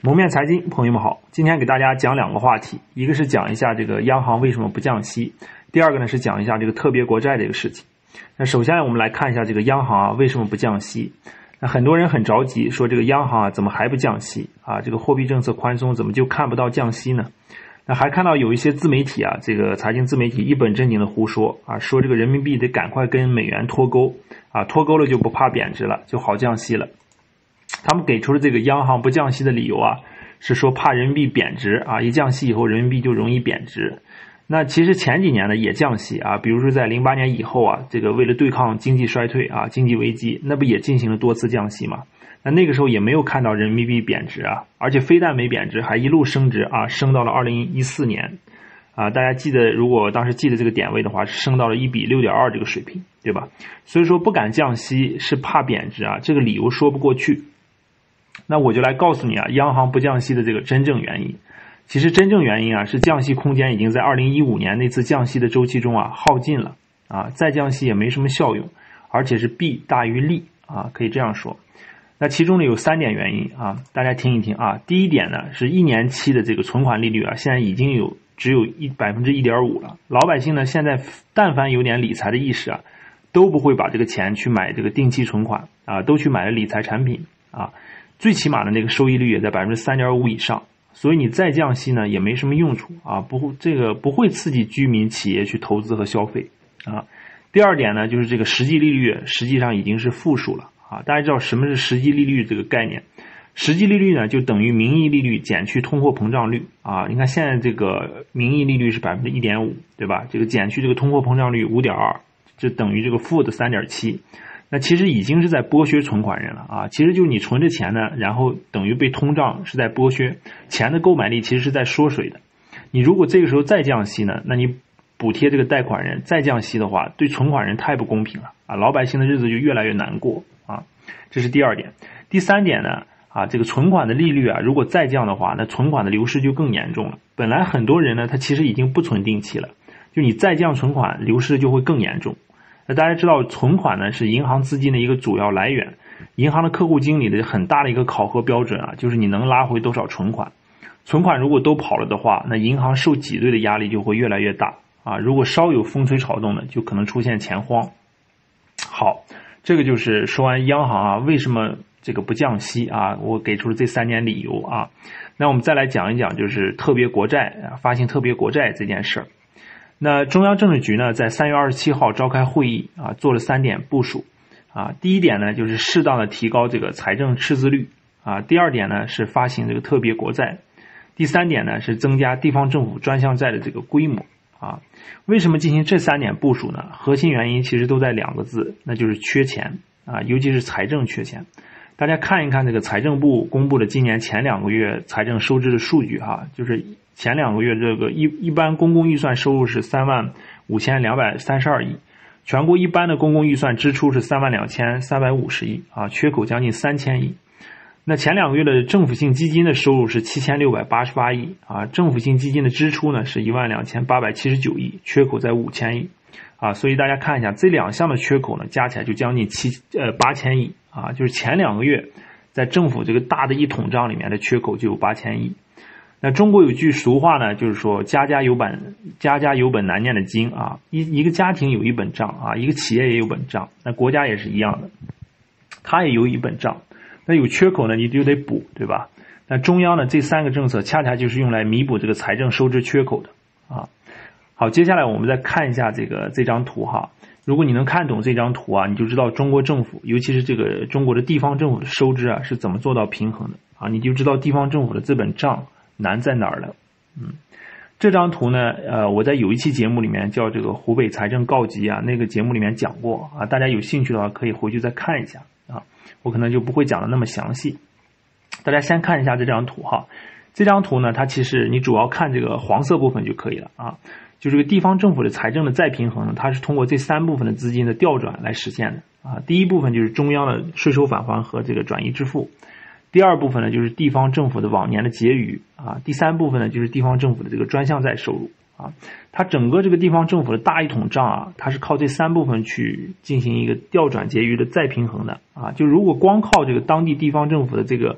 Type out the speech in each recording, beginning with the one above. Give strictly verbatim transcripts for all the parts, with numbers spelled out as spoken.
蒙面财经，朋友们好，今天给大家讲两个话题，一个是讲一下这个央行为什么不降息，第二个呢是讲一下这个特别国债这个事情。那首先我们来看一下这个央行啊为什么不降息。那很多人很着急，说这个央行啊怎么还不降息啊？这个货币政策宽松怎么就看不到降息呢？那还看到有一些自媒体啊，这个财经自媒体一本正经的胡说啊，说这个人民币得赶快跟美元脱钩啊，脱钩了就不怕贬值了，就好降息了。他们给出的这个央行不降息的理由啊，是说怕人民币贬值啊，一降息以后人民币就容易贬值。那其实前几年呢也降息啊，比如说在零八年以后啊，这个为了对抗经济衰退啊、经济危机，那不也进行了多次降息嘛？那那个时候也没有看到人民币贬值啊，而且非但没贬值，还一路升值啊，升到了二零一四年啊，大家记得如果当时记得这个点位的话，是升到了一比六点二这个水平，对吧？所以说不敢降息是怕贬值啊，这个理由说不过去。那我就来告诉你啊，央行不降息的这个真正原因。其实真正原因啊，是降息空间已经在二零一五年那次降息的周期中啊耗尽了啊，再降息也没什么效用，而且是弊大于利啊，可以这样说。那其中呢有三点原因啊，大家听一听啊。第一点呢，是一年期的这个存款利率啊，现在已经有只有一百分之一点五了。老百姓呢，现在但凡有点理财的意识啊，都不会把这个钱去买这个定期存款啊，都去买了理财产品啊。最起码的那个收益率也在 百分之三点五 以上，所以你再降息呢也没什么用处啊，不会这个不会刺激居民企业去投资和消费啊。第二点呢，就是这个实际利率实际上已经是负数了啊。大家知道什么是实际利率这个概念？实际利率呢就等于名义利率减去通货膨胀率啊。你看现在这个名义利率是 百分之一点五， 对吧？这个减去这个通货膨胀率 五点二， 就等于这个负的 三点七。那其实已经是在剥削存款人了啊！其实就是你存着钱呢，然后等于被通胀是在剥削，钱的购买力其实是在缩水的。你如果这个时候再降息呢，那你补贴这个贷款人再降息的话，对存款人太不公平了啊！老百姓的日子就越来越难过啊！这是第二点。第三点呢啊，这个存款的利率啊，如果再降的话，那存款的流失就更严重了。本来很多人呢，他其实已经不存定期了，就你再降存款，流失就会更严重。那大家知道存款呢是银行资金的一个主要来源，银行的客户经理的很大的一个考核标准啊，就是你能拉回多少存款。存款如果都跑了的话，那银行受挤兑的压力就会越来越大啊。如果稍有风吹草动呢，就可能出现钱荒。好，这个就是说完央行啊为什么这个不降息啊，我给出了这三点理由啊。那我们再来讲一讲就是特别国债啊，发行特别国债这件事儿。那中央政治局呢，在三月二十七号召开会议啊，做了三点部署啊。第一点呢，就是适当的提高这个财政赤字率啊。第二点呢，是发行这个特别国债。第三点呢，是增加地方政府专项债的这个规模啊。为什么进行这三点部署呢？核心原因其实都在两个字，那就是缺钱啊，尤其是财政缺钱。大家看一看这个财政部公布的今年前两个月财政收支的数据哈，就是前两个月这个一一般公共预算收入是三万五千两百三十二亿，全国一般的公共预算支出是三万两千三百五十亿啊，缺口将近三千亿。那前两个月的政府性基金的收入是七千六百八十八亿啊，政府性基金的支出呢是一万两千八百七十九亿，缺口在五千亿啊，所以大家看一下这两项的缺口呢，加起来就将近七呃八千亿啊，就是前两个月在政府这个大的一统账里面的缺口就有八千亿。那中国有句俗话呢，就是说家家有本家家有本难念的经啊，一一个家庭有一本账啊，一个企业也有本账，那国家也是一样的，它也有一本账，那有缺口呢你就得补，对吧？那中央呢这三个政策恰恰就是用来弥补这个财政收支缺口的啊。好，接下来我们再看一下这个这张图哈。如果你能看懂这张图啊，你就知道中国政府，尤其是这个中国的地方政府的收支啊是怎么做到平衡的啊，你就知道地方政府的这本账难在哪儿了。嗯，这张图呢，呃，我在有一期节目里面叫这个湖北财政告急啊，那个节目里面讲过啊，大家有兴趣的话可以回去再看一下啊，我可能就不会讲的那么详细。大家先看一下这张图哈，这张图呢，它其实你主要看这个黄色部分就可以了啊。就这个地方政府的财政的再平衡呢，它是通过这三部分的资金的调转来实现的啊。第一部分就是中央的税收返还和这个转移支付。第二部分呢，就是地方政府的往年的结余啊，第三部分呢，就是地方政府的这个专项债收入啊。它整个这个地方政府的大一统账啊，它是靠这三部分去进行一个调转结余的再平衡的啊。就如果光靠这个当地地方政府的这个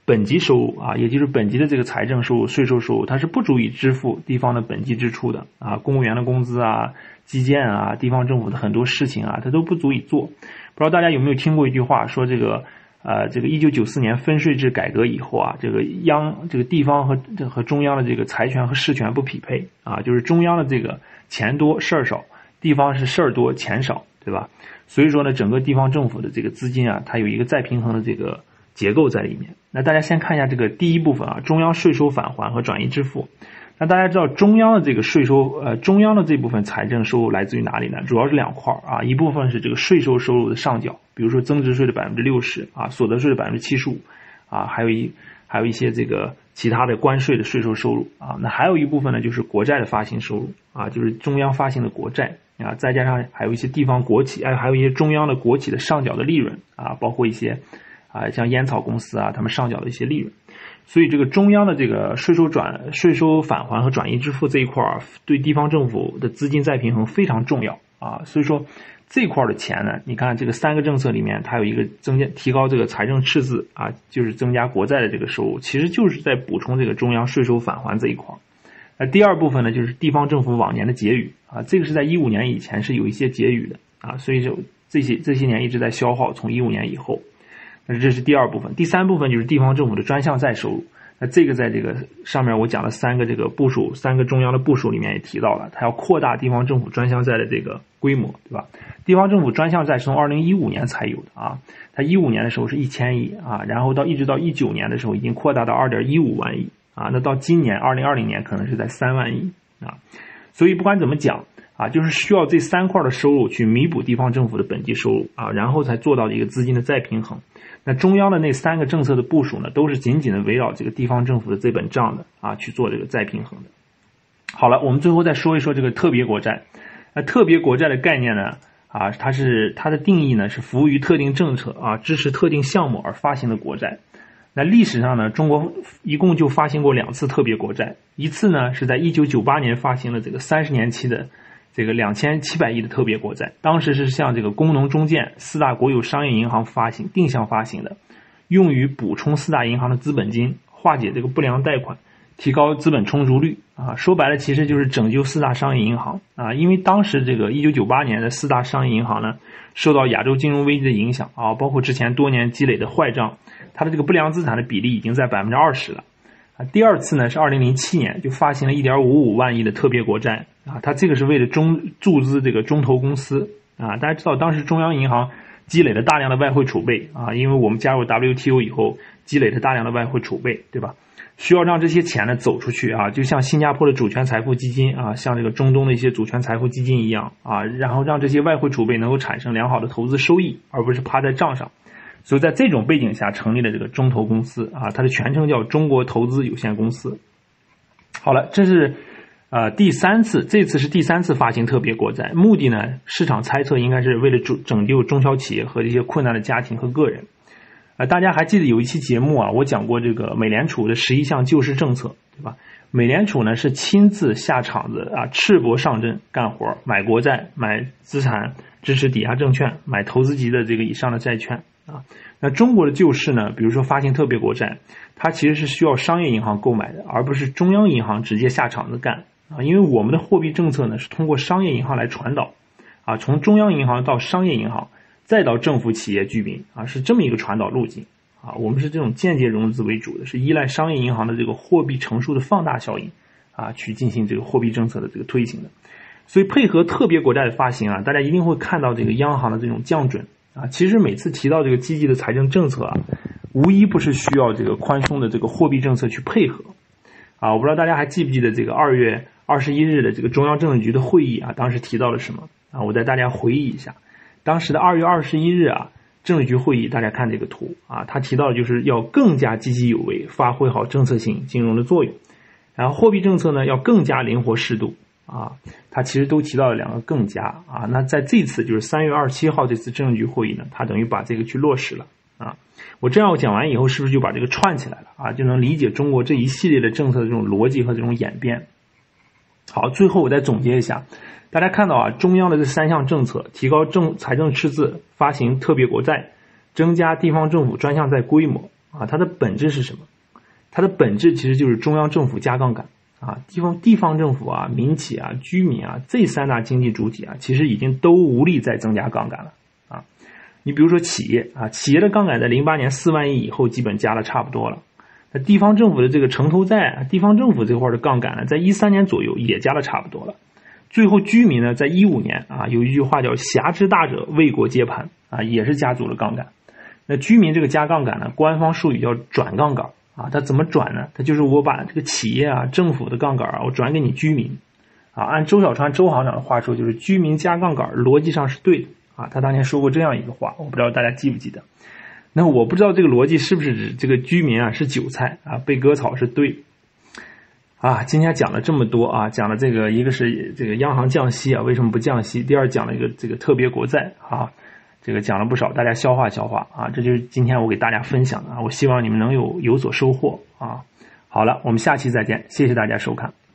本级收入啊，也就是本级的这个财政收入、税收收入，它是不足以支付地方的本级支出的啊，公务员的工资啊、基建啊、地方政府的很多事情啊，它都不足以做。不知道大家有没有听过一句话，说这个呃，这个一九九四年分税制改革以后啊，这个央这个地方和和中央的这个财权和事权不匹配啊，就是中央的这个钱多事儿少，地方是事儿多钱少，对吧？所以说呢，整个地方政府的这个资金啊，它有一个再平衡的这个结构在里面。那大家先看一下这个第一部分啊，中央税收返还和转移支付。那大家知道中央的这个税收，呃，中央的这部分财政收入来自于哪里呢？主要是两块啊，一部分是这个税收收入的上缴，比如说增值税的百分之六十啊，所得税的百分之七十五啊，还有一还有一些这个其他的关税的税收收入啊。那还有一部分呢，就是国债的发行收入啊，就是中央发行的国债啊，再加上还有一些地方国企，哎，还有一些中央的国企的上缴的利润啊，包括一些啊像烟草公司啊，他们上缴的一些利润。所以这个中央的这个税收转税收返还和转移支付这一块儿，对地方政府的资金再平衡非常重要啊。所以说这块的钱呢，你看这个三个政策里面，它有一个增加提高这个财政赤字啊，就是增加国债的这个收入，其实就是在补充这个中央税收返还这一块。那第二部分呢，就是地方政府往年的结余啊，这个是在一五年以前是有一些结余的啊，所以就这些这些年一直在消耗，从一五年以后。那这是第二部分，第三部分就是地方政府的专项债收入。那这个在这个上面我讲了三个这个部署，三个中央的部署里面也提到了，它要扩大地方政府专项债的这个规模，对吧？地方政府专项债是从二零一五年才有的啊，它一五年的时候是一千亿啊，然后到一直到一九年的时候已经扩大到二点一五万亿啊，那到今年二零二零年可能是在三万亿啊，所以不管怎么讲啊，就是需要这三块的收入去弥补地方政府的本级收入啊，然后才做到一个资金的再平衡。那中央的那三个政策的部署呢，都是紧紧的围绕这个地方政府的这本账的啊去做这个再平衡的。好了，我们最后再说一说这个特别国债。那特别国债的概念呢，啊，它是它的定义呢是服务于特定政策啊，支持特定项目而发行的国债。那历史上呢，中国一共就发行过两次特别国债，一次呢是在一九九八年发行了这个三十年期的这个两千七百亿的特别国债，当时是向这个工农中建四大国有商业银行发行定向发行的，用于补充四大银行的资本金，化解这个不良贷款，提高资本充足率啊。说白了其实就是拯救四大商业银行啊，因为当时这个一九九八年的四大商业银行呢，受到亚洲金融危机的影响啊，包括之前多年积累的坏账，它的这个不良资产的比例已经在 百分之二十 了。啊，第二次呢是二零零七年就发行了 一点五五万亿的特别国债啊，它这个是为了中注资这个中投公司啊。大家知道当时中央银行积累了大量的外汇储备啊，因为我们加入 W T O 以后积累了大量的外汇储备，对吧？需要让这些钱呢走出去啊，就像新加坡的主权财富基金啊，像这个中东的一些主权财富基金一样啊，然后让这些外汇储备能够产生良好的投资收益，而不是趴在账上。所以在这种背景下成立了这个中投公司啊，它的全称叫中国投资有限公司。好了，这是呃第三次，这次是第三次发行特别国债，目的呢，市场猜测应该是为了拯救中小企业和这些困难的家庭和个人。呃，大家还记得有一期节目啊，我讲过这个美联储的十一项救市政策，对吧？美联储呢是亲自下场子啊，赤膊上阵干活，买国债、买资产支持抵押证券、买投资级的这个以上的债券。啊，那中国的救市呢，比如说发行特别国债，它其实是需要商业银行购买的，而不是中央银行直接下场子干啊。因为我们的货币政策呢是通过商业银行来传导啊，从中央银行到商业银行，再到政府企业居民啊，是这么一个传导路径啊。我们是这种间接融资为主的，是依赖商业银行的这个货币乘数的放大效应啊，去进行这个货币政策的这个推行的。所以配合特别国债的发行啊，大家一定会看到这个央行的这种降准。啊，其实每次提到这个积极的财政政策啊，无一不是需要这个宽松的这个货币政策去配合。啊，我不知道大家还记不记得这个二月二十一日的这个中央政治局的会议啊，当时提到了什么啊？我带大家回忆一下，当时的二月二十一日啊，政治局会议，大家看这个图啊，他提到的就是要更加积极有为，发挥好政策性金融的作用，然后货币政策呢要更加灵活适度。啊，他其实都提到了两个更加啊，那在这次就是三月二十七号这次政治局会议呢，他等于把这个去落实了啊。我这样讲完以后，是不是就把这个串起来了啊？就能理解中国这一系列的政策的这种逻辑和这种演变。好，最后我再总结一下，大家看到啊，中央的这三项政策：提高政财政赤字、发行特别国债、增加地方政府专项债规模啊，它的本质是什么？它的本质其实就是中央政府加杠杆啊，地方地方政府啊、民企啊、居民啊这三大经济主体啊，其实已经都无力再增加杠杆了啊。你比如说企业啊，企业的杠杆在零八年四万亿以后基本加的差不多了。那地方政府的这个城投债啊，地方政府这块的杠杆呢，在一三年左右也加的差不多了。最后居民呢，在一五年啊，有一句话叫挟之大者为国接盘啊，也是加足了杠杆。那居民这个加杠杆呢，官方术语叫转杠杆啊，它怎么转呢？它就是我把这个企业啊、政府的杠杆啊，我转给你居民啊。按周小川周行长的话说，就是居民加杠杆逻辑上是对的啊。他当年说过这样一个话，我不知道大家记不记得。那我不知道这个逻辑是不是指这个居民啊是韭菜啊，被割草是对的。啊，今天讲了这么多啊，讲了这个一个是这个央行降息啊，为什么不降息？第二讲了一个这个特别国债啊，这个讲了不少，大家消化消化啊，这就是今天我给大家分享的啊，我希望你们能有有所收获啊。好了，我们下期再见，谢谢大家收看。